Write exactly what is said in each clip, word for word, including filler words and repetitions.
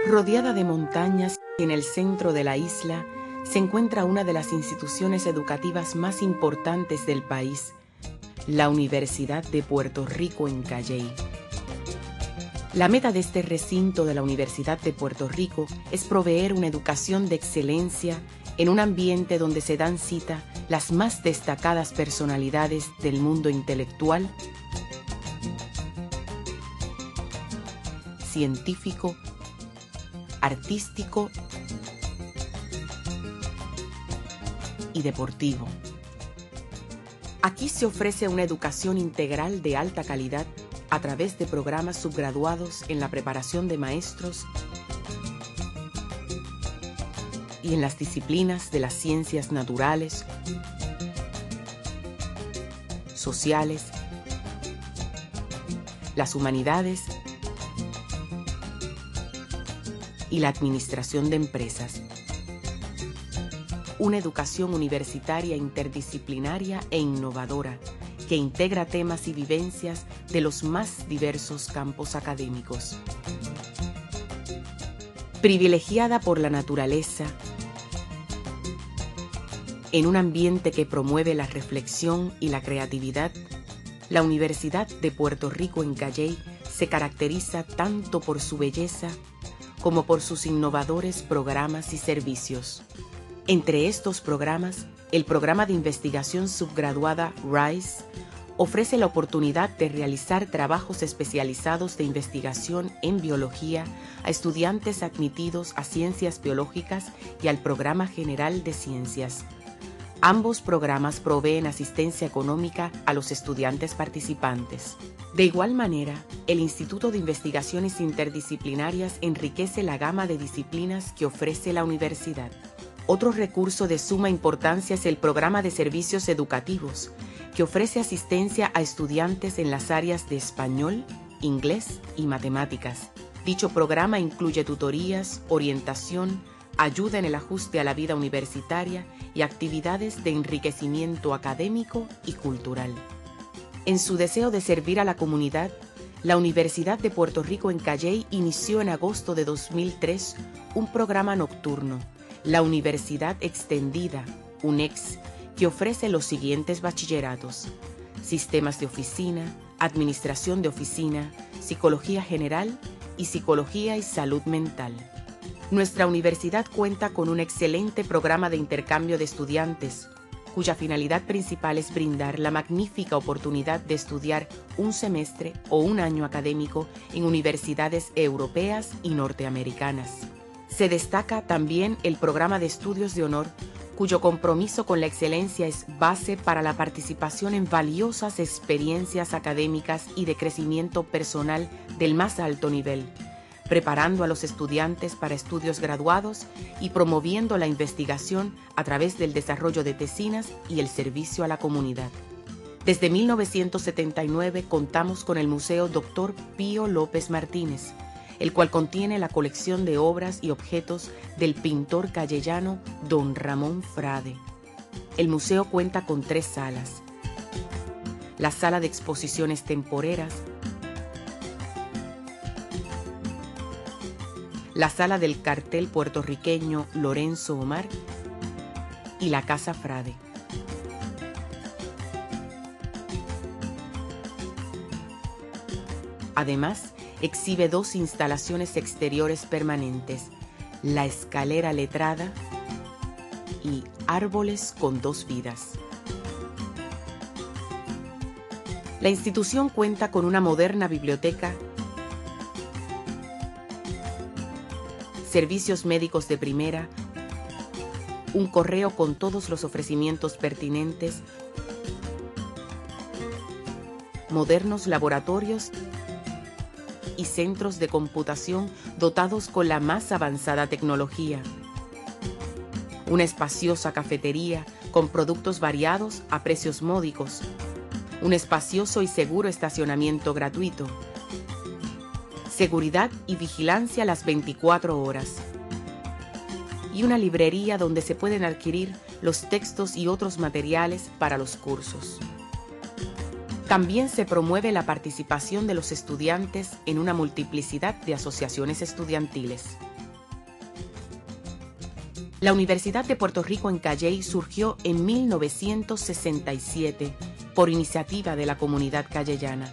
Rodeada de montañas, en el centro de la isla se encuentra una de las instituciones educativas más importantes del país, la Universidad de Puerto Rico en Calley. La meta de este recinto de la Universidad de Puerto Rico es proveer una educación de excelencia en un ambiente donde se dan cita las más destacadas personalidades del mundo intelectual, científico, artístico y deportivo. Aquí se ofrece una educación integral de alta calidad a través de programas subgraduados en la preparación de maestros y en las disciplinas de las ciencias naturales, sociales, las humanidades y la administración de empresas. Una educación universitaria interdisciplinaria e innovadora que integra temas y vivencias de los más diversos campos académicos. Privilegiada por la naturaleza, en un ambiente que promueve la reflexión y la creatividad, la Universidad de Puerto Rico en Calley se caracteriza tanto por su belleza como por sus innovadores programas y servicios. Entre estos programas, el programa de investigación subgraduada RISE ofrece la oportunidad de realizar trabajos especializados de investigación en biología a estudiantes admitidos a ciencias biológicas y al programa general de ciencias. Ambos programas proveen asistencia económica a los estudiantes participantes. De igual manera, el Instituto de Investigaciones Interdisciplinarias enriquece la gama de disciplinas que ofrece la universidad. Otro recurso de suma importancia es el programa de servicios educativos, que ofrece asistencia a estudiantes en las áreas de español, inglés y matemáticas. Dicho programa incluye tutorías, orientación, ayuda en el ajuste a la vida universitaria y actividades de enriquecimiento académico y cultural. En su deseo de servir a la comunidad, la Universidad de Puerto Rico en Calley inició en agosto de dos mil tres un programa nocturno, la Universidad Extendida, UNEX, que ofrece los siguientes bachilleratos: Sistemas de Oficina, Administración de Oficina, Psicología General y Psicología y Salud Mental. Nuestra universidad cuenta con un excelente programa de intercambio de estudiantes, cuya finalidad principal es brindar la magnífica oportunidad de estudiar un semestre o un año académico en universidades europeas y norteamericanas. Se destaca también el programa de estudios de honor, cuyo compromiso con la excelencia es base para la participación en valiosas experiencias académicas y de crecimiento personal del más alto nivel, preparando a los estudiantes para estudios graduados y promoviendo la investigación a través del desarrollo de tesinas y el servicio a la comunidad. Desde mil novecientos setenta y nueve contamos con el Museo Doctor Pío López Martínez, el cual contiene la colección de obras y objetos del pintor calleyano Don Ramón Frade. El museo cuenta con tres salas: la sala de exposiciones temporeras, la sala del cartel puertorriqueño Lorenzo Omar y la Casa Frade. Además, exhibe dos instalaciones exteriores permanentes: la escalera letrada y árboles con dos vidas. La institución cuenta con una moderna biblioteca, servicios médicos de primera, un correo con todos los ofrecimientos pertinentes, modernos laboratorios y centros de computación dotados con la más avanzada tecnología, una espaciosa cafetería con productos variados a precios módicos, un espacioso y seguro estacionamiento gratuito, seguridad y vigilancia las veinticuatro horas, y una librería donde se pueden adquirir los textos y otros materiales para los cursos. También se promueve la participación de los estudiantes en una multiplicidad de asociaciones estudiantiles. La Universidad de Puerto Rico en Calley surgió en mil novecientos sesenta y siete por iniciativa de la comunidad calleyana.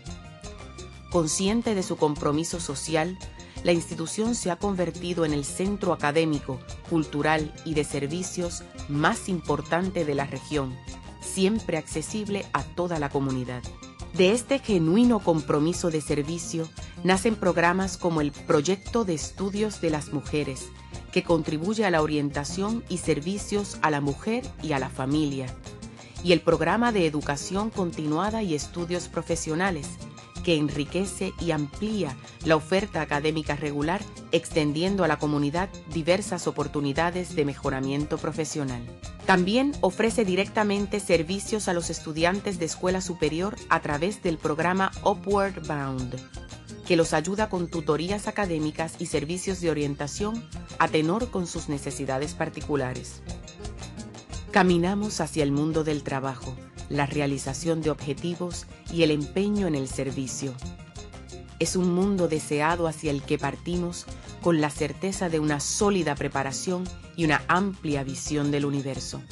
Consciente de su compromiso social, la institución se ha convertido en el centro académico, cultural y de servicios más importante de la región, siempre accesible a toda la comunidad. De este genuino compromiso de servicio nacen programas como el Proyecto de Estudios de las Mujeres, que contribuye a la orientación y servicios a la mujer y a la familia, y el Programa de Educación Continuada y Estudios Profesionales, que enriquece y amplía la oferta académica regular, extendiendo a la comunidad diversas oportunidades de mejoramiento profesional. También ofrece directamente servicios a los estudiantes de escuela superior a través del programa Upward Bound, que los ayuda con tutorías académicas y servicios de orientación a tenor con sus necesidades particulares. Caminamos hacia el mundo del trabajo, la realización de objetivos y el empeño en el servicio. Es un mundo deseado hacia el que partimos con la certeza de una sólida preparación y una amplia visión del universo.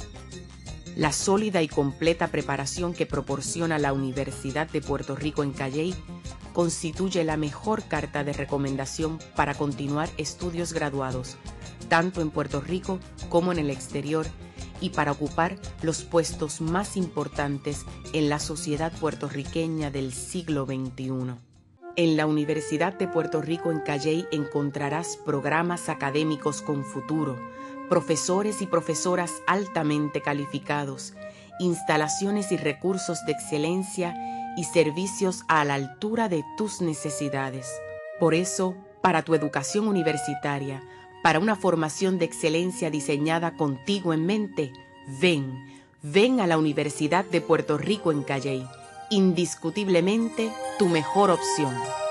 La sólida y completa preparación que proporciona la Universidad de Puerto Rico en Calley constituye la mejor carta de recomendación para continuar estudios graduados, tanto en Puerto Rico como en el exterior, y para ocupar los puestos más importantes en la sociedad puertorriqueña del siglo veintiuno. En la Universidad de Puerto Rico en Calley encontrarás programas académicos con futuro, profesores y profesoras altamente calificados, instalaciones y recursos de excelencia y servicios a la altura de tus necesidades. Por eso, para tu educación universitaria, para una formación de excelencia diseñada contigo en mente, ven, ven a la Universidad de Puerto Rico en Calley, indiscutiblemente tu mejor opción.